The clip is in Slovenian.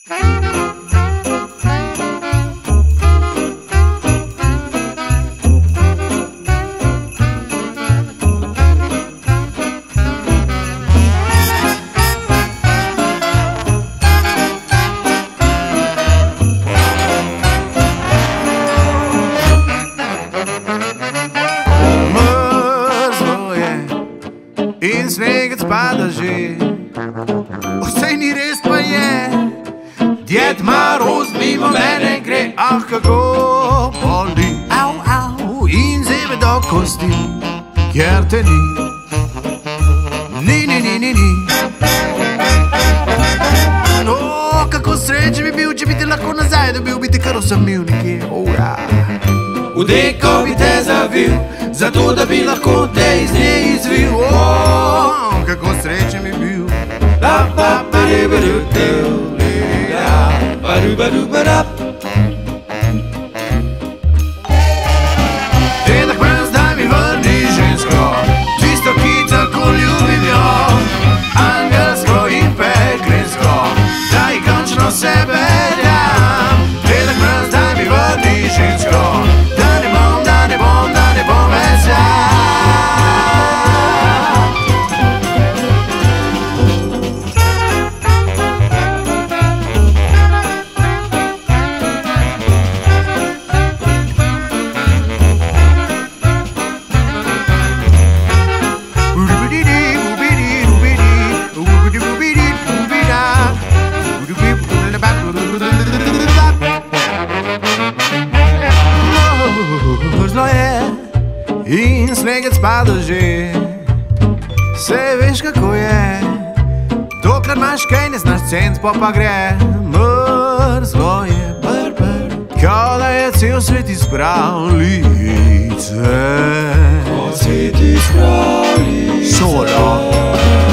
In snegec pada že, vse ni res pa je. Djed Maroz mimo mene gre, ah kako boli. Au, au, in zebe do kosti, ker te ni. Ni, ni, ni, ni, ni. No, kako srečen bi bil, če bi te lahko nazaj dobil, bi te kar osamil nekje, oh ja. V deko bi te zavil, zato da bi lahko te iz nje izvil. Oh, kako srečen bi bil. La pa pa di ba du du la ba du ba du ba da. Dedah mraz, daj mi vrni žensko, tisto, ki tako ljubim jo, angelsko in peklensko, da ji končno sebe dam. Dedah mraz, daj mi vrni žensko, da ne bom več sam. Zlo je in snegec pada že, saj veš kako je. Dokler imaš kaj, ne znaš cent, pa gre. Mrzlo je, brr, brr, kao da je cel svet iz pravljice. Solo